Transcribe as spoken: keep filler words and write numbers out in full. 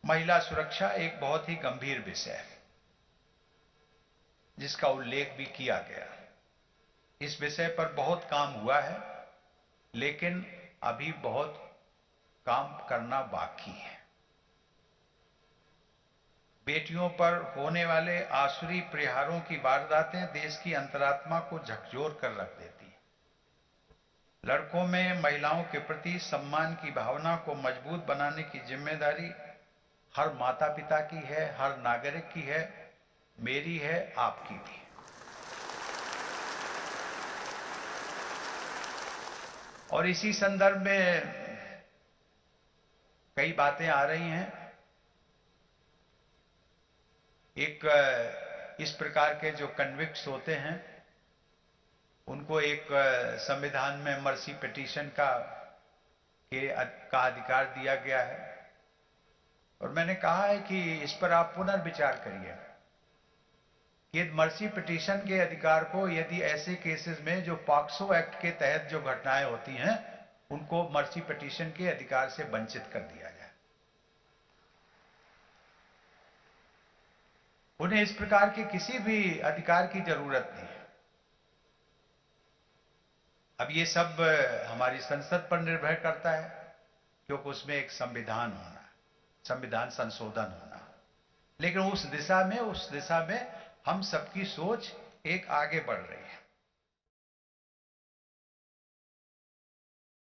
महिला सुरक्षा एक बहुत ही गंभीर विषय है जिसका उल्लेख भी किया गया। इस विषय पर बहुत काम हुआ है, लेकिन अभी बहुत काम करना बाकी है। बेटियों पर होने वाले आसुरी प्रहारों की वारदातें देश की अंतरात्मा को झकझोर कर रख देती हैं। लड़कों में महिलाओं के प्रति सम्मान की भावना को मजबूत बनाने की जिम्मेदारी हर माता पिता की है, हर नागरिक की है, मेरी है, आपकी भी। और इसी संदर्भ में कई बातें आ रही हैं। एक इस प्रकार के जो कन्विक्ट्स होते हैं उनको एक संविधान में मर्सी पिटीशन का के का अधिकार दिया गया है, और मैंने कहा है कि इस पर आप पुनर्विचार करिए कि मर्सी पिटीशन के अधिकार को, यदि ऐसे केसेस में जो पॉक्सो एक्ट के तहत जो घटनाएं होती हैं उनको मर्सी पिटीशन के अधिकार से वंचित कर दिया जाए। उन्हें इस प्रकार के किसी भी अधिकार की जरूरत नहीं है। अब ये सब हमारी संसद पर निर्भर करता है, क्योंकि उसमें एक संविधान होना, संविधान संशोधन होना। लेकिन उस दिशा में उस दिशा में हम सबकी सोच एक आगे बढ़ रही है।